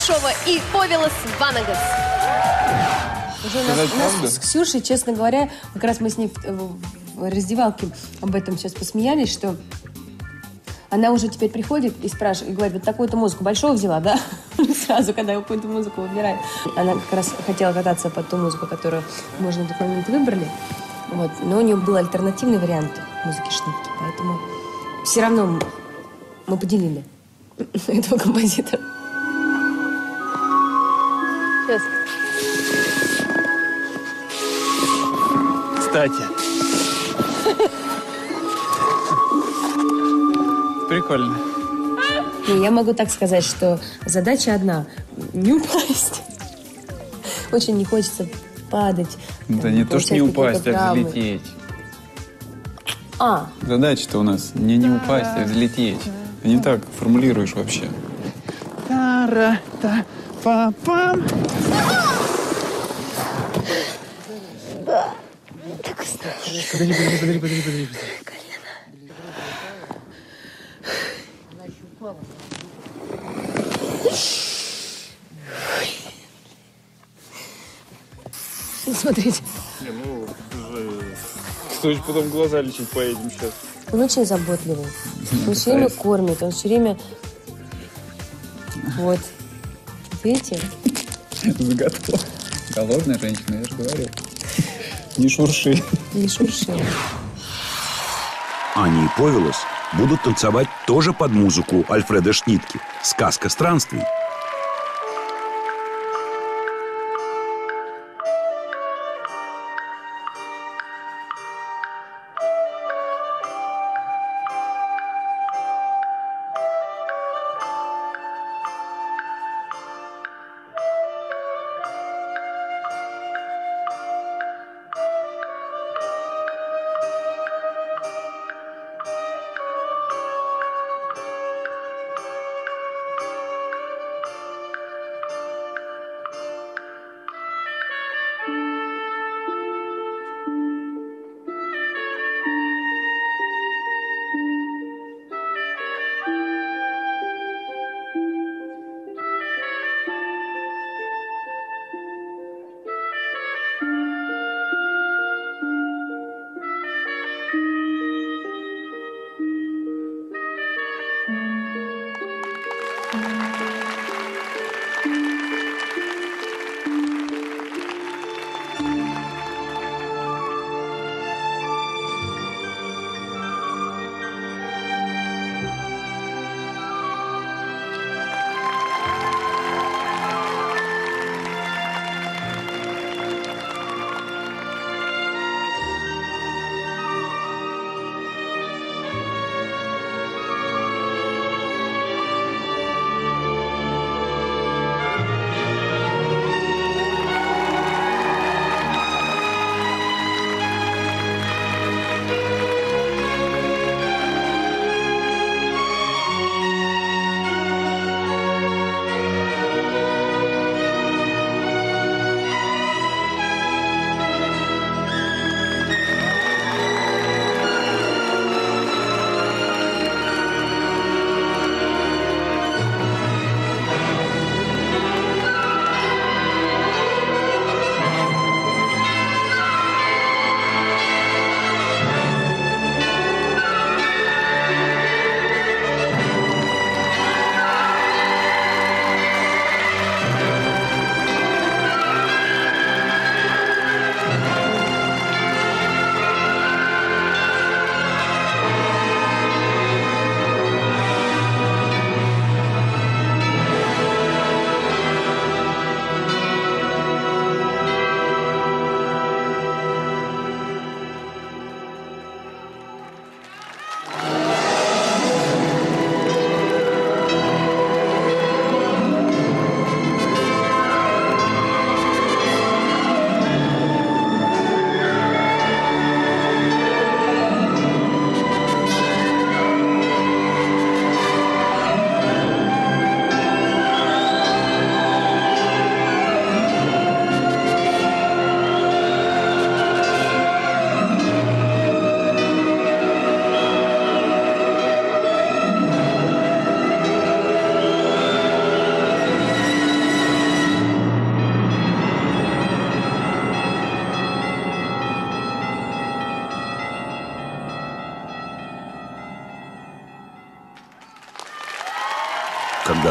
И Повелос Ванагас. Уже у нас с Ксюшей, честно говоря, как раз мы с ней в раздевалке об этом сейчас посмеялись, что она уже теперь приходит и спрашивает, и говорит, вот такую-то музыку большого взяла, да? Сразу, когда какую-то музыку выбирает. Она как раз хотела кататься под ту музыку, которую мы на тот момент выбрали. Вот. Но у нее был альтернативный вариант музыки Шнитке, поэтому все равно мы поделили этого композитора. Сейчас. Кстати. Прикольно. Ну, я могу так сказать, что задача одна – не упасть. Очень не хочется падать. Да не то, что не упасть, а взлететь. Задача-то у нас не упасть, а взлететь. Ты не так формулируешь вообще. Та-ра-та-па-пам. Так осторожно. Подожди. Колено. Смотрите. Стоит потом глаза лечить поедем сейчас. Он очень заботливый. Он все время кормит, он все время... Вот. Видите? Заготовка. Голодная женщина, я же говорю. Не шурши. Не шурши. Аня и Повелос будут танцевать тоже под музыку Альфреда Шнитке «Сказка странствий».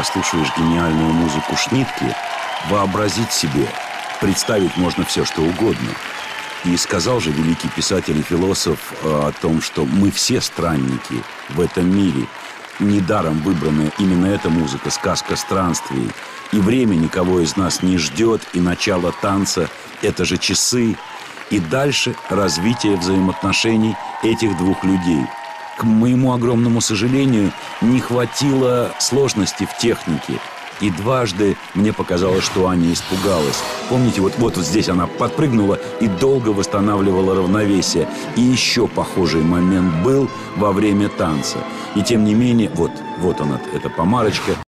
когда слушаешь гениальную музыку Шнитке, вообразить себе, представить можно все, что угодно. И сказал же великий писатель и философ о том, что мы все странники в этом мире. Недаром выбранная именно эта музыка, сказка странствий. И время никого из нас не ждет, и начало танца – это же часы. И дальше развитие взаимоотношений этих двух людей. К моему огромному сожалению, не хватило сложности в технике. И дважды мне показалось, что Аня испугалась. Помните, вот здесь она подпрыгнула и долго восстанавливала равновесие. И еще похожий момент был во время танца. И тем не менее, вот она, эта помарочка.